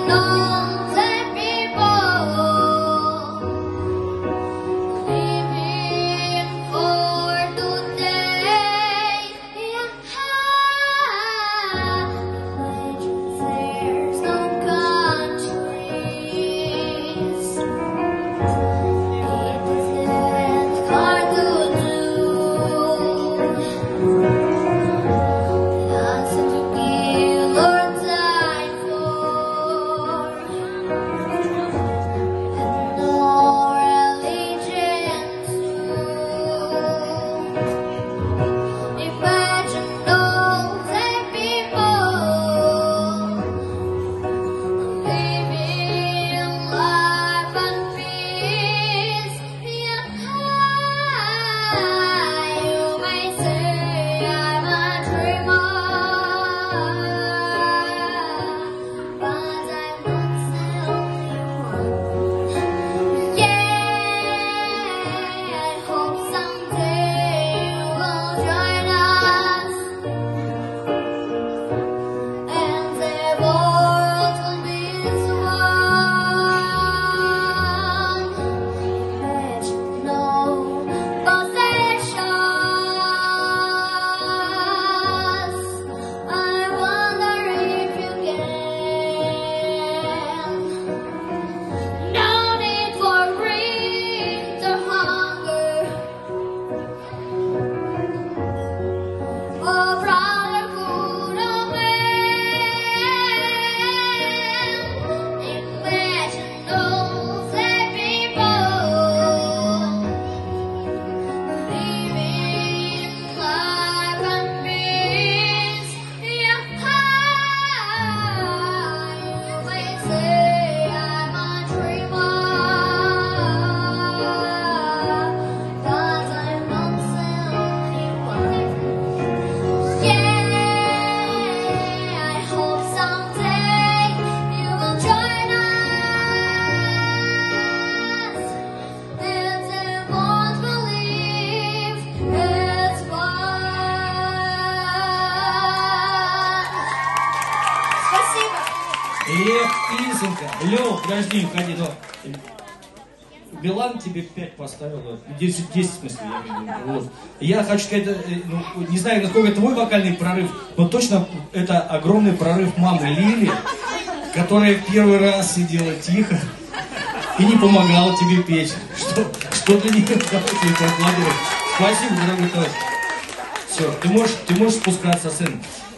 Лизонька, Лёв, подожди, уходи, но... Билан тебе 5 поставил, 10 в смысле, я имею в виду. Вот. Я хочу сказать, ну, не знаю, насколько это твой вокальный прорыв, но точно это огромный прорыв мамы Лили, которая первый раз сидела тихо и не помогала тебе петь. Что для нее поаплодировать. Спасибо, дорогой товарищ. Все, ты можешь спускаться с сцены.